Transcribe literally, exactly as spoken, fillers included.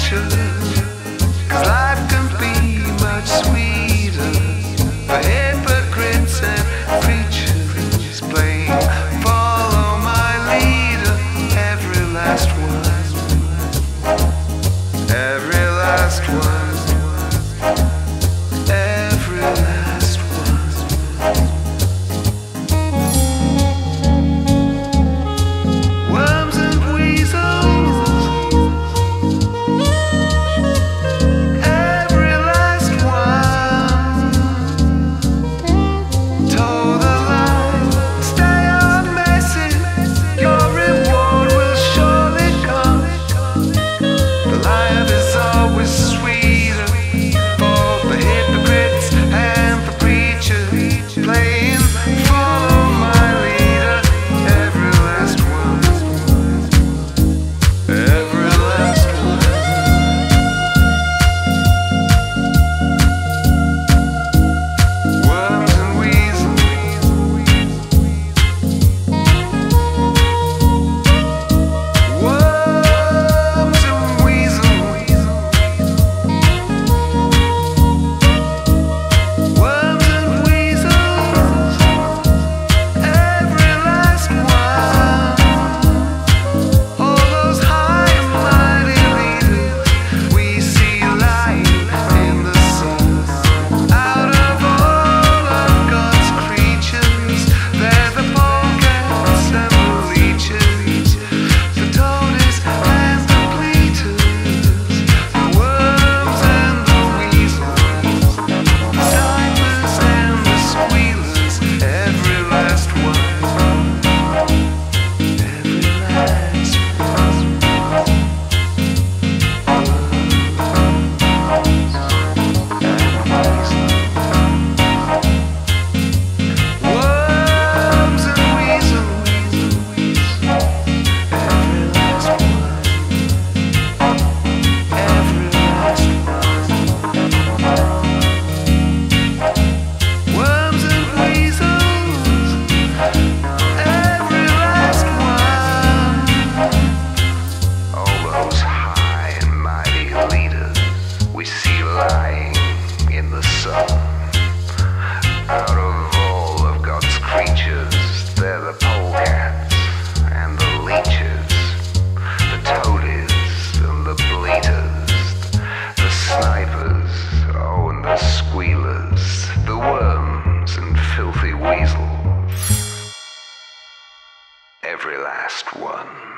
picture, 'cause life can be much sweeter for hypocrites and preachers playing follow my leader. Every last one, every last one, every last one. Worms and weasels, every last one. Told a lie, stay on message, your reward will surely come. The life is always sweeter for the hypocrites and the preachers playing follow my leader. Every last one, every last one. Worms and weasels, worms and weasels, worms and weasels, every last one. All those high and mighty leaders we see lying in the sun. Out of all of God's creatures, they're the polecats and the leeches, the toadies and the bleaters, the worms and the weasels, the snipers and the squealers. Every last one, every last one. Worms and weasels, every last one, every last one. Worms and weasels, every last one. All those high and mighty leaders we see lying in the sun. Out of all of God's creatures, they're the polecats and the leeches, the toadies and the bleaters, the snipers, oh, and the squealers, the worms and filthy weasels. Every last one.